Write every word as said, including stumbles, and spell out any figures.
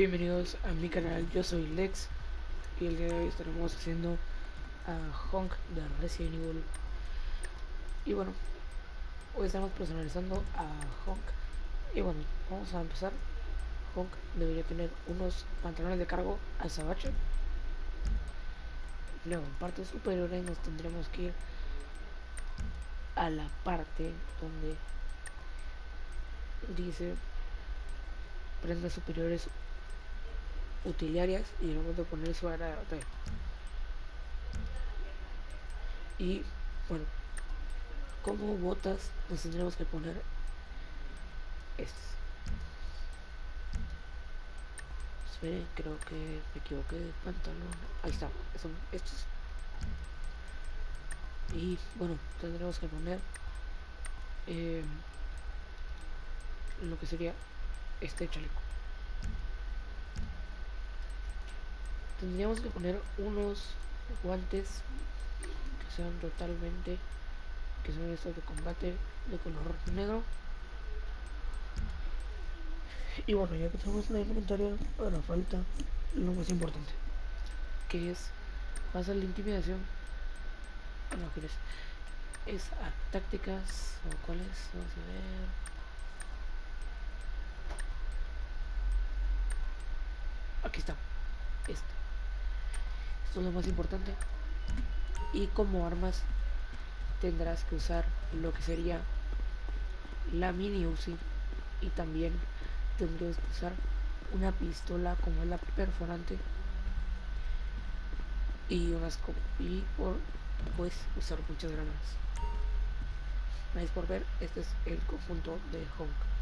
Bienvenidos a mi canal, yo soy Lex y el día de hoy estaremos haciendo a Honk de Resident Evil. Y bueno, hoy estamos personalizando a Honk. Y bueno, vamos a empezar. Honk debería tener unos pantalones de cargo azabache. Luego en partes superiores nos tendremos que ir a la parte donde dice prendas superiores utilitarias y vamos a poner su área de batalla. Y bueno, como botas nos tendremos que poner estas. Esperen, creo que me equivoqué de pantalón. Ahí está, son estos. Y bueno, tendremos que poner eh, lo que sería este chaleco. Tendríamos que poner unos guantes que sean totalmente, que son estos de combate de color negro. Y bueno, ya que tenemos la inventario, ahora falta lo más importante, que es pasar la intimidación. No, ¿qué es? Es a tácticas o cuáles, vamos a ver. Aquí está, este. Esto es lo más importante. Y como armas tendrás que usar lo que sería la mini Uzi, y también tendrías que usar una pistola como la perforante y unas y por pues usar muchas granadas. Vais por ver, este es el conjunto de Honk.